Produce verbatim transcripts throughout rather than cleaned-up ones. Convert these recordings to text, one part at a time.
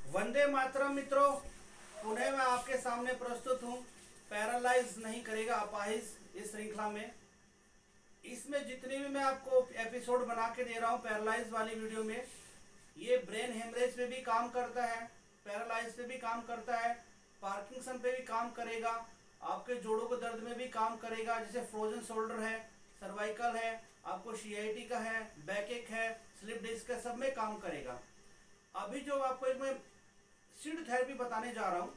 वंदे मातरम मित्रों, पुनः मैं आपके सामने प्रस्तुत हूँ। पैरालाइज नहीं करेगा अपाहिज इस श्रृंखला में। इसमें जितनी भी मैं आपको एपिसोड बना के दे रहा हूँ पैरालाइज वाली वीडियो में, ये ब्रेन हेमरेज पे भी काम करता है, पैरालाइज पे भी काम करता है, पार्किंसन पे भी काम करेगा, आपके जोड़ों के दर्द में भी काम करेगा। जैसे फ्रोजन शोल्डर है, सर्वाइकल है, आपको सीआईटी का है, बैक एक है, स्लिप डिस्क है, सब में काम करेगा। अभी जो आपको एक मैं सीड थेरेपी बताने जा रहा हूँ,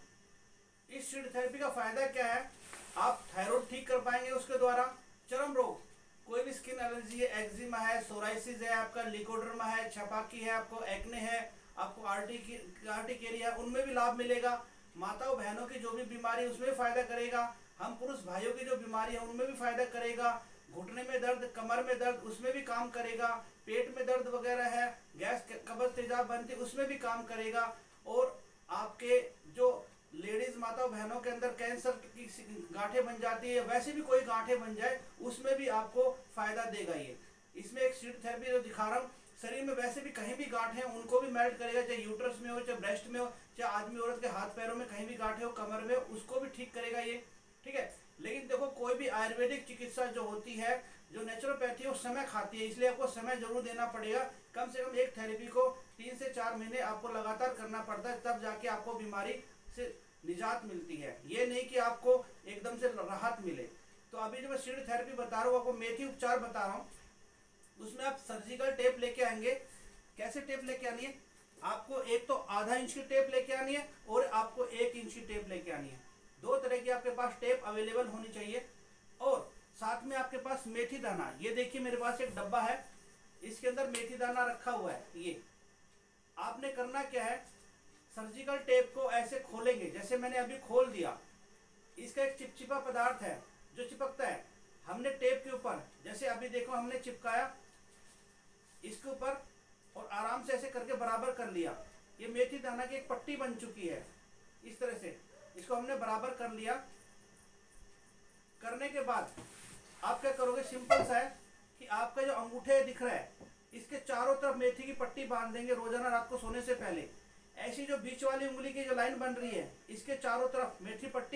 इस सीड थेरेपी का फायदा क्या है? आप थायराइड ठीक कर पाएंगे उसके द्वारा। चर्म रोग, कोई भी स्किन एलर्जी है, एक्जिमा है, सोराइसिस है, आपका लिकोडर्मा है, छपाकी है, आपको एक्ने है, आपको आर्टिकेरिया है, उनमें भी लाभ मिलेगा। माताओं बहनों की जो भी बीमारी है उसमें फायदा करेगा। हम पुरुष भाइयों की जो बीमारी है उनमें भी फायदा करेगा। घुटने में दर्द, कमर में दर्द, उसमें भी काम करेगा। पेट में दर्द वगैरह है, गैस कब्ज तेजाब बनती, उसमें भी काम करेगा। और आपके जो लेडीज माता बहनों के अंदर कैंसर की गांठें बन जाती है, वैसे भी कोई गांठें बन जाए उसमें भी आपको फायदा देगा। ये इसमें एक सीड थेरेपी जो दिखा रहा हूँ, शरीर में वैसे भी कहीं भी गांठें उनको भी मेल्ट करेगा, चाहे यूट्रस में हो, चाहे ब्रेस्ट में हो, चाहे आदमी औरत के हाथ पैरों में कहीं भी गांठें हो, कमर में, उसको भी ठीक करेगा ये। ठीक है, लेकिन देखो कोई भी आयुर्वेदिक चिकित्सा जो होती है, जो नेचुरोपैथी है, वो समय खाती है, इसलिए आपको समय जरूर देना पड़ेगा। कम से कम एक थेरेपी को तीन से चार महीने आपको लगातार करना पड़ता है, तब जाके आपको बीमारी से निजात मिलती है। ये नहीं कि आपको एकदम से राहत मिले। तो अभी जो मैं सीड थेरेपी बता रहा हूँ, आपको मेथी उपचार बता रहा हूँ, उसमें आप सर्जिकल टेप लेके आएंगे। कैसे टेप लेके आनी है? आपको एक तो आधा इंच की टेप लेके आनी है और आपको एक इंच की टेप लेके आनी है। दो तरह की आपके पास टेप अवेलेबल होनी चाहिए। और साथ में आपके पास मेथी दाना, ये देखिए मेरे पास एक डब्बा है, इसके अंदर मेथी दाना रखा हुआ है। ये आपने करना क्या है, सर्जिकल टेप को ऐसे खोलेंगे, जैसे मैंने अभी खोल दिया। इसका एक चिपचिपा पदार्थ है जो चिपकता है। हमने टेप के ऊपर, जैसे अभी देखो हमने चिपकाया इसके ऊपर और आराम से ऐसे करके बराबर कर लिया। ये मेथी दाना की एक पट्टी बन चुकी है। इस तरह से इसको हमने बराबर कर लिया। करने के बाद आप क्या करोगे, सिंपल सा है कि आपका जो अंगूठे दिख रहा है, इसके चारों तरफ मेथी की पट्टी बांध देंगे रोजाना रात को सोने से पहले। ऐसी जो बीच वाली उंगली की जो लाइन बन रही है, इसके चारों तरफ मेथी पट्टी,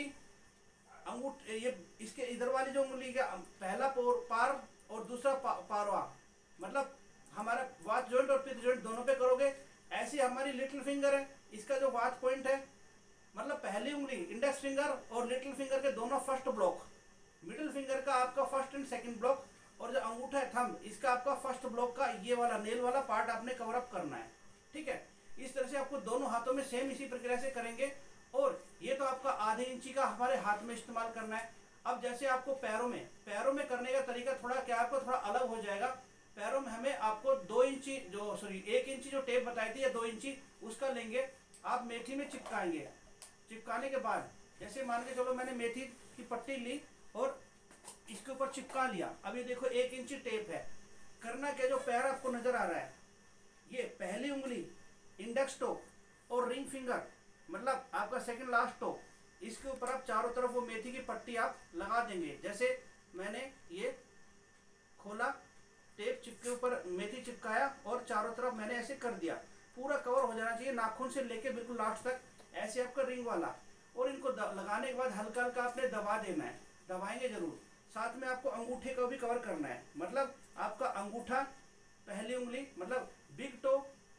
अंगूठ ये इसके इधर वाली जो उंगली का पहला पार और दूसरा पा, पारवा, मतलब हमारा वात जॉइंट और पित्त जॉइंट दोनों पे करोगे। ऐसी हमारी लिटिल फिंगर है, इसका जो वात पॉइंट है, मतलब पहली उंगली इंडेक्स फिंगर और लिटिल फिंगर के दोनों फर्स्ट ब्लॉक, मिडिल फिंगर का आपका फर्स्ट एंड सेकंड ब्लॉक, और जो अंगूठा है थंब, इसका आपका फर्स्ट ब्लॉक का ये वाला नेल वाला पार्ट आपने कवर अप करना है। ठीक है, इस तरह से आपको दोनों हाथों में सेम इसी प्रक्रिया से करेंगे। और ये तो आपका आधे इंची का हमारे हाथ में इस्तेमाल करना है। अब जैसे आपको पैरों में पैरों में करने का तरीका थोड़ा क्या आपको थोड़ा अलग हो जाएगा। पैरों में हमें आपको दो इंची जो सॉरी एक इंची जो टेप बताई थी या दो इंची, उसका लेंगे। आप मेथी में चिपकाएंगे। चिपकाने के बाद जैसे मान के चलो मैंने मेथी की पट्टी ली और इसके ऊपर चिपका लिया। अब ये देखो एक इंची टेप है। करना क्या, जो पैर आपको नजर आ रहा है, ये पहली उंगली, इंडेक्स टो और रिंग फिंगर, मतलब आपका सेकंड लास्ट टो, इसके ऊपर आप चारों तरफ वो मेथी की पट्टी आप लगा देंगे। जैसे मैंने ये खोला, टेप चिपके ऊपर मेथी चिपकाया और चारों तरफ मैंने ऐसे कर दिया। पूरा कवर हो जाना चाहिए नाखून से लेके बिल्कुल लास्ट तक, ऐसे आपका रिंग वाला। और इनको लगाने के बाद हल्का हल्का आपने दबा देना है, दबाएंगे जरूर। साथ में आपको अंगूठे को भी कवर करना है, मतलब आपका अंगूठा, पहली उंगली मतलब बिग टो,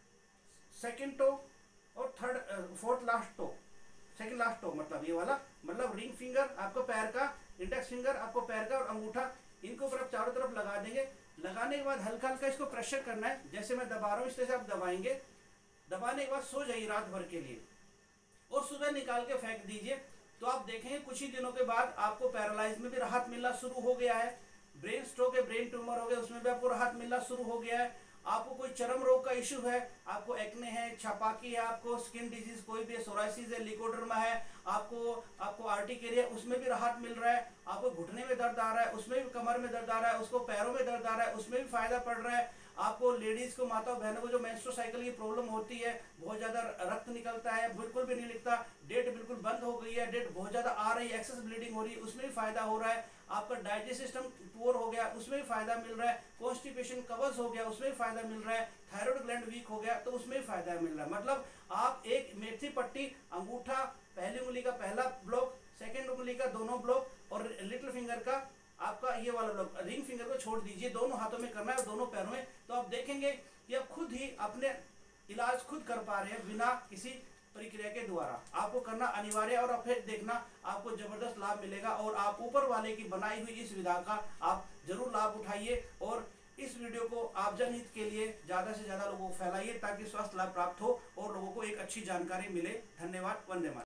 सेकंड टो और third fourth last toe, second last toe, मतलब ये वाला, मतलब रिंग फिंगर आपको पैर का, इंडेक्स फिंगर आपको पैर का और अंगूठा, इनको ऊपर आप चारों तरफ लगा देंगे। लगाने के बाद हल्का हल्का इसको प्रेशर करना है, जैसे मैं दबा रहा हूँ इस तरह से आप दबाएंगे। दबाने के बाद सो जाइए रात भर के लिए और सुबह निकाल के फेंक दीजिए। तो आप देखेंगे कुछ ही दिनों के बाद आपको पैरालाइज में भी राहत मिलना शुरू हो गया है। ब्रेन स्ट्रोक है, ब्रेन ट्यूमर हो गया, उसमें भी आपको राहत मिलना शुरू हो गया है। आपको कोई चर्म रोग का इश्यू है, आपको एक्ने है, छपाकी है, आपको स्किन डिजीज कोई भी सोराइसिस है, लिकोडर्मा है, आपको आपको आर्टिकेरिया, उसमें भी राहत मिल रहा है। आपको घुटने में दर्द आ रहा है, उसमें भी कमर में दर्द आ रहा है, उसको पैरों में दर्द आ रहा है, उसमें भी फायदा पड़ रहा है। आपको लेडीज को, माता बहनों को जो मेंस्ट्रुअल साइकिल की प्रॉब्लम होती है, बहुत ज्यादा रक्त निकलता है, बिल्कुल भी नहीं लिखता, डेट बिल्कुल बंद हो गई है, डेट बहुत ज्यादा आ रही है, एक्सेस ब्लीडिंग हो रही है, उसमें भी फायदा हो रहा है। आपका डाइजेस्ट सिस्टम पुअर हो गया, उसमें भी फायदा मिल रहा है, कॉन्स्टिपेशन कवर्स हो गया, उसमें भी फायदा मिल रहा है, थायराइड ग्लैंड वीक हो गया तो उसमें भी फायदा मिल रहा है। मतलब आप एक मेथी पट्टी, अंगूठा, पहली उंगली का पहला ब्लॉक, सेकेंड उंगली का दोनों ब्लॉक और लिटिल फिंगर का आपका ये वाला ब्लॉक, रिंग फिंगर को छोड़ दीजिए, दोनों हाथों में करना है और दोनों पैरों में। तो आप देखेंगे कि आप खुद ही अपने इलाज खुद कर पा रहे हैं बिना किसी प्रक्रिया के द्वारा। आपको करना अनिवार्य और फिर देखना आपको जबरदस्त लाभ मिलेगा और आप ऊपर वाले की बनाई हुई इस विधा का आप जरूर लाभ उठाइए और इस वीडियो को आप जनहित के लिए ज़्यादा से ज़्यादा लोगों को फैलाइए ताकि स्वास्थ्य लाभ प्राप्त हो और लोगों को एक अच्छी जानकारी मिले। धन्यवाद। वंदे मातरम।